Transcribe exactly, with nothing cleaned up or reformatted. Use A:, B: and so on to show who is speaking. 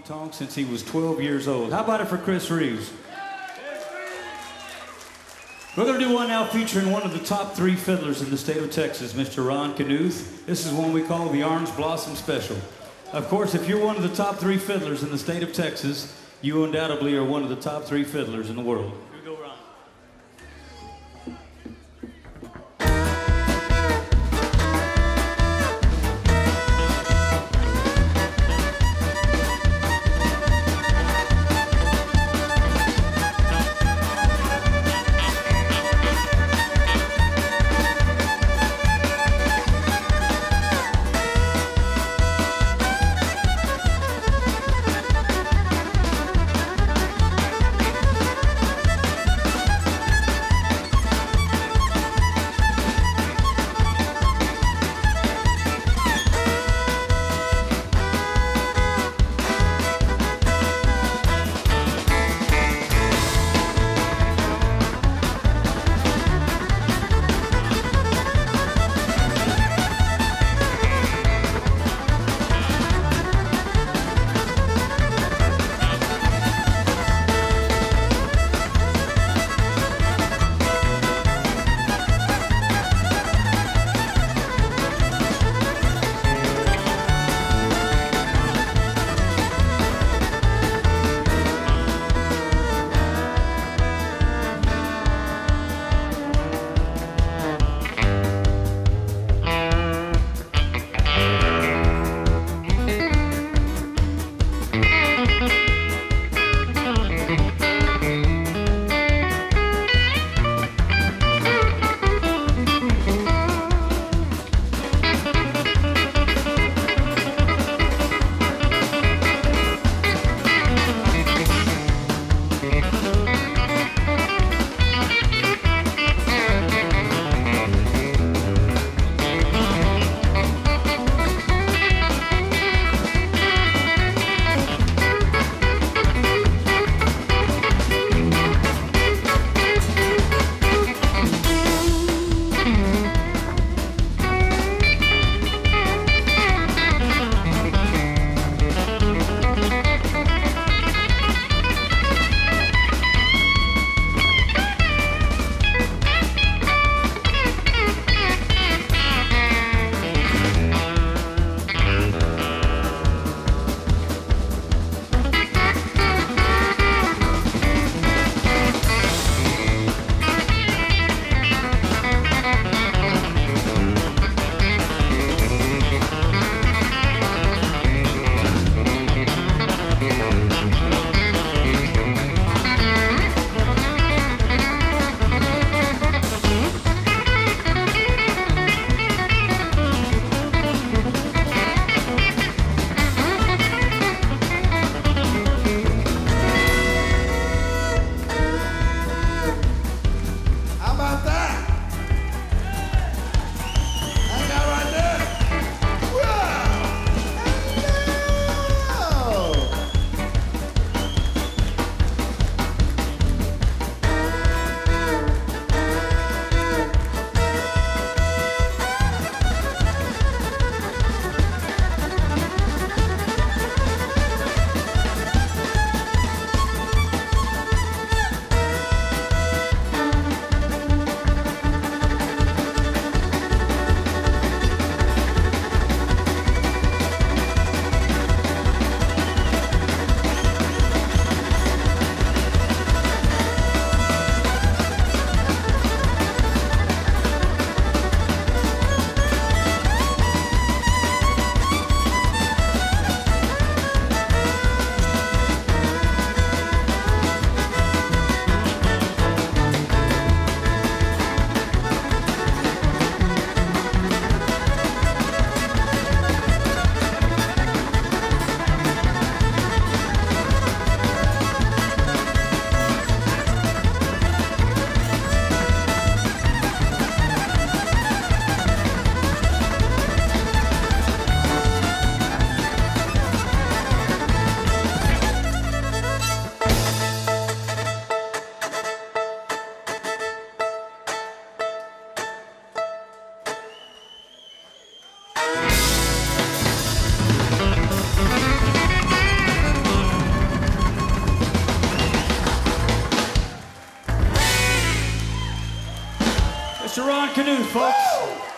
A: Tonk since he was twelve years old. How about it for Chris Reeves? We're going to do one now featuring one of the top three fiddlers in the state of Texas, Mister Ron Knuth. This is one we call the Orange Blossom Special. Of course, if you're one of the top three fiddlers in the state of Texas, you undoubtedly are one of the top three fiddlers in the world. Here we go, Ron.
B: Thank
A: Mister Ron Knuth, folks.